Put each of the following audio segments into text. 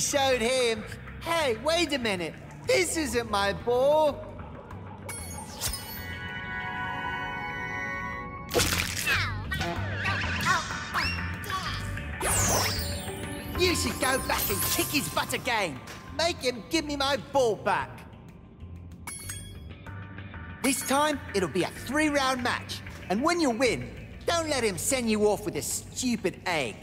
showed him. Hey, wait a minute. This isn't my ball. You should go back and kick his butt again. Make him give me my ball back. This time, it'll be a 3-round match. And when you win, don't let him send you off with a stupid egg.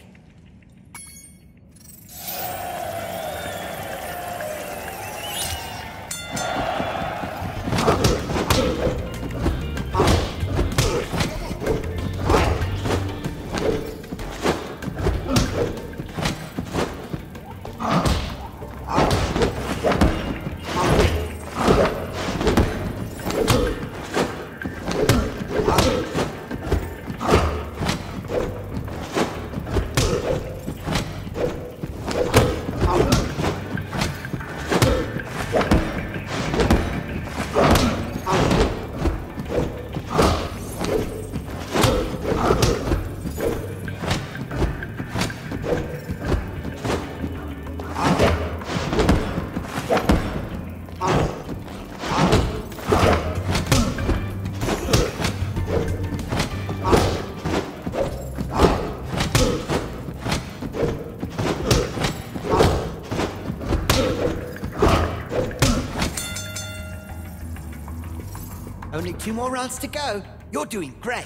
Only 2 more rounds to go. You're doing great.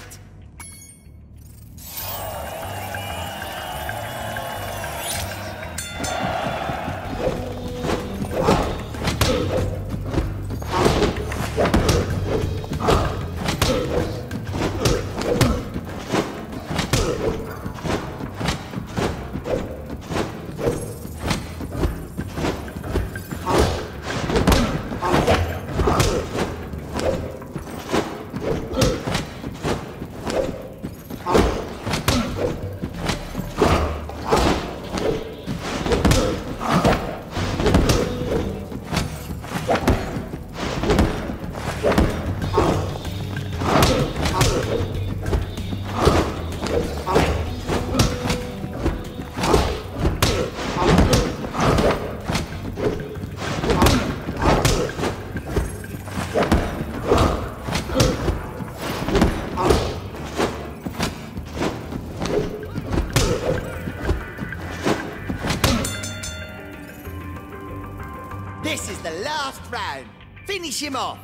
This is the last round. Finish him off.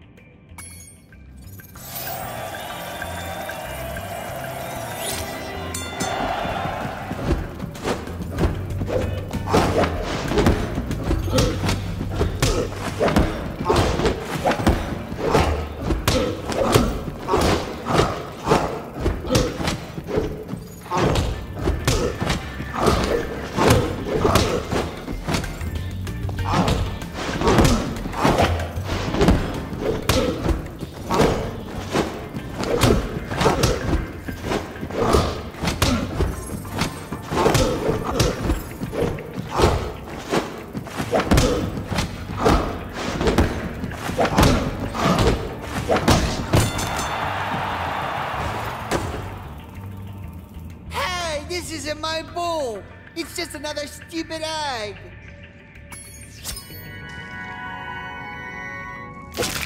This isn't my ball. It's just another stupid egg.